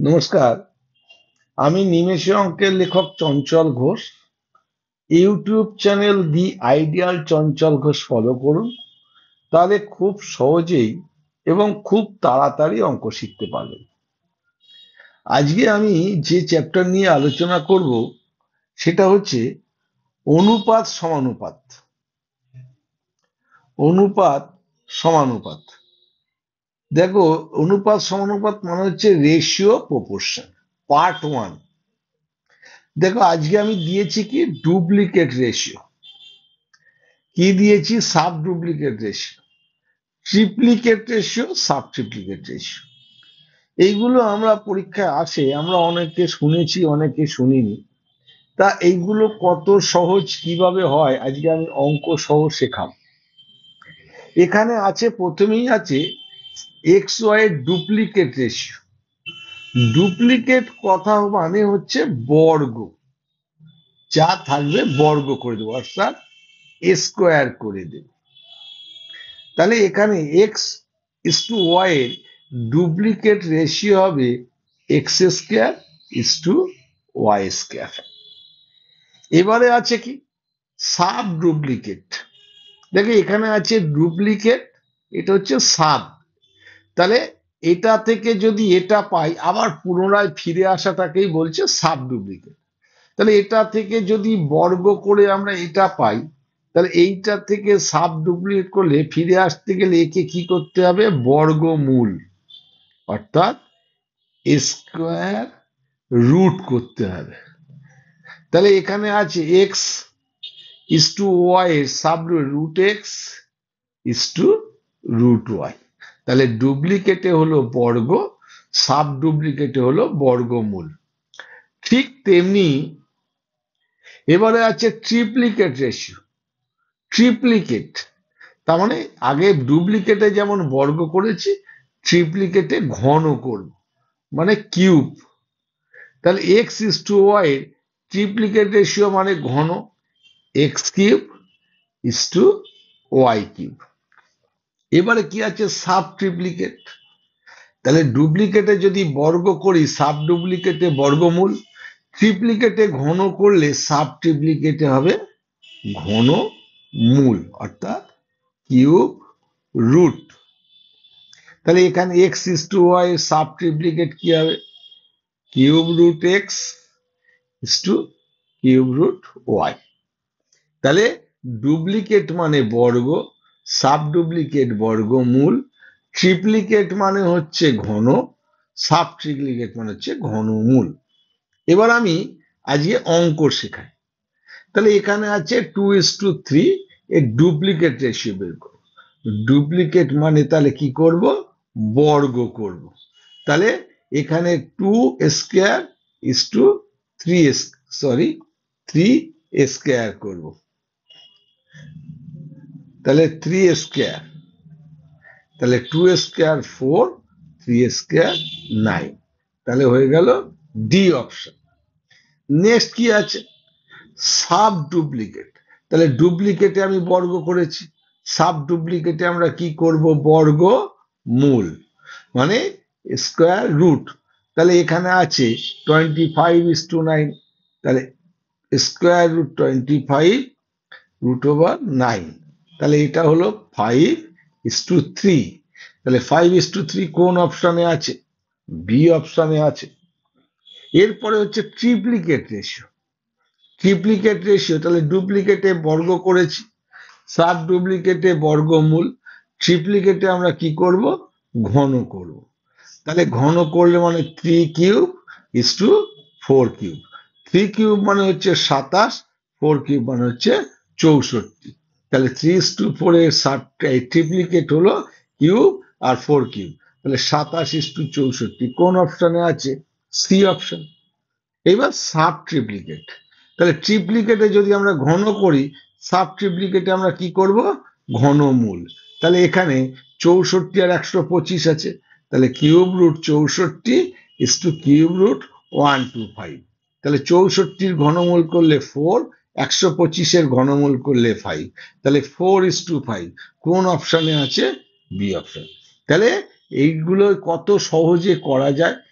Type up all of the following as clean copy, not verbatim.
নমস্কার। আমি নিমেষে অঙ্কের লেখক Chanchal Ghosh. YouTube channel the ideal Chanchal Ghosh follow করুন, তাহলে খুব সহজেই এবং খুব তাড়াতাড়ি অঙ্ক শিখতে পারবেন। আজকে আমি যে চ্যাপ্টার নিয়ে আলোচনা করব সেটা হচ্ছে অনুপাত সমানুপাত। অনুপাত সমানুপাত, দেখো, অনুপাত সমানুপাত মানে হচ্ছে রেশিও প্রপোর্শন, পার্ট 1। দেখো, আজকে আমি দিয়েছি কি ডুপ্লিকেট রেশিও, কি দিয়েছি sub duplicate ratio, triplicate ratio, sub triplicate ratio. এইগুলো আমরা পরীক্ষায় আসে, আমরা অনেকে শুনেছি অনেকে শুনিনি। তা এইগুলো কত সহজ কিভাবে হয় আজকে আমি অঙ্ক সহ শেখাবো। এখানে আছে, প্রথমেই আছে X Y duplicate ratio. Duplicate কথা মানে হচ্ছে বর্গ, যা থাকবে বর্গ করে দেবো, অর্থাৎ স্কোয়ার করে দেব। তাহলে এখানে এক্স ইস টু ওয়াই এর ডুপ্লিকেট রেশিও হবে X square is to Y square. এবারে আছে কি সাব ডুপ্লিকেট। দেখো, এখানে আছে ডুপ্লিকেট, এটা হচ্ছে সাব। তাহলে এটা থেকে যদি এটা পাই, আবার পুনরায় ফিরে আসাটাকেই বলছে সাব ডুপ্লিকেট। তাহলে এটা থেকে যদি বর্গ করে আমরা এটা পাই, তাহলে এইটা থেকে সাব ডুপ্লিকেট করলে ফিরে আসতে গেলে একে কি করতে হবে, বর্গমূল, অর্থাৎ স্কোয়ার রুট করতে হবে। তাহলে এখানে আছে এক্স ইস টু ওয়াই এর sub root X is to root Y. তাহলে ডুপ্লিকেটে হলো বর্গ, সাব ডুপ্লিকেটে হলো বর্গমূল। ঠিক তেমনি এবারে আছে ট্রিপ্লিকেট রেশিও। ট্রিপ্লিকেট তার মানে আগে ডুপ্লিকেটে যেমন বর্গ করেছি, ট্রিপ্লিকেটে ঘন করব, মানে কিউব। তাহলে এক্স ইস টু ওয়াই এর ট্রিপ্লিকেট রেশিও মানে ঘন, X cube is to Y cube. এবারে কি আছে সাব ট্রিপ্লিকেট। তাহলে ডুপ্লিকেটে যদি বর্গ করি, সাব ডুপ্লিকেটে বর্গমূল, ট্রিপ্লিকেটে ঘন করলে সাব ট্রিপ্লিকেটে হবে ঘন মূল, অর্থাৎ কিউব রুট। তাহলে এখানে X is to Y sub triplicate কি হবে, cube root X is to cube root Y. তাহলে ডুপ্লিকেট মানে বর্গ, সাব ডুপ্লিকেট বর্গমূল, ট্রিপ্লিকেট মানে হচ্ছে ঘন, সাব ট্রিপ্লিকেট মানে হচ্ছে ঘনমূল। এবার আমি আজকে অঙ্ক শেখাই। তাহলে এখানে আছে 2:3 এর ডুপ্লিকেট রেশিও বের করব। ডুপ্লিকেট মানে তাহলে কি করব, বর্গ করব। তাহলে এখানে 2 স্কোয়ার ইস টু 3 স্কোয়ার করব। তাহলে 3 স্কোয়ার, তাহলে 2 স্কোয়ার 4, 3 স্কোয়ার 9। তাহলে হয়ে গেল ডি অপশন। নেক্সট কি আছে সাব ডুপ্লিকেট। তাহলে ডুপ্লিকেটে আমি বর্গ করেছি, সাব ডুপ্লিকেটে আমরা কি করব, বর্গ মূল, মানে স্কোয়ার রুট। তাহলে এখানে আছে 25:9। তাহলে স্কোয়ার রুট 25 রুট ওভার 9। তাহলে এটা হলো 5:3। তাহলে 5:3 কোন অপশনে আছে, বি অপশনে আছে। এরপরে হচ্ছে ট্রিপ্লিকেট রেশিও। ট্রিপ্লিকেট রেশিও, তাহলে ডুপ্লিকেটে বর্গ করেছি, সাব ডুপ্লিকেটে বর্গমূল, ট্রিপ্লিকেটে আমরা কি করব, ঘন করব। তাহলে ঘন করলে মানে 3 cube is to 4 cube. 3 cube মানে হচ্ছে 27, 4 কিউব মানে হচ্ছে 64। তাহলে 3:4 এর ট্রিপ্লিকেট হলো কিউব আর 4 কিউব। তাহলে 27:64 কোন অপশনে আছে, সি অপশন। এবার সাব ট্রিপ্লিকেট। তাহলে ট্রিপ্লিকেটে যদি আমরা ঘন করি, সাব ট্রিপ্লিকেটে আমরা কি করব, ঘনমূল। তাহলে এখানে 64 আর 125 আছে, তাহলে cube root 64 is to cube root 125। তাহলে 64 ঘনমূল করলে 4, 125 ঘনমূল করলে 5। তাহলে 4:5 কোন অপশনে আছে, বি অপশন। তাহলে এইগুলো কত সহজে করা যায়,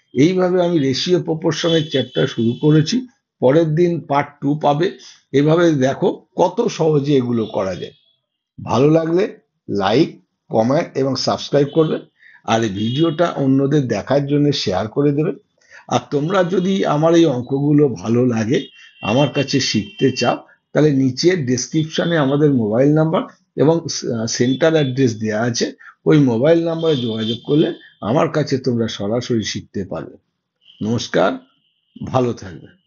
এইভাবে আমি রেশিও প্রপোর্শনের চ্যাপ্টার শুরু করেছি, পরের দিন পার্ট 2 পাবে। এভাবে দেখো কত সহজে এগুলো করা যায়। ভালো লাগলে লাইক, কমেন্ট এবং সাবস্ক্রাইব করবে, আর এই ভিডিওটা অন্যদের দেখার জন্য শেয়ার করে দেবে। আর তোমরা যদি আমার এই অঙ্কগুলো ভালো লাগে, আমার কাছে শিখতে চাও, তাহলে নিচে ডেসক্রিপশনে আমাদের মোবাইল নাম্বার এবং সেন্টার অ্যাড্রেস দেওয়া আছে। ওই মোবাইল নাম্বারে যোগাযোগ করলে আমার কাছে তোমরা সরাসরি শিখতে পারবে। নমস্কার, ভালো থাকবে।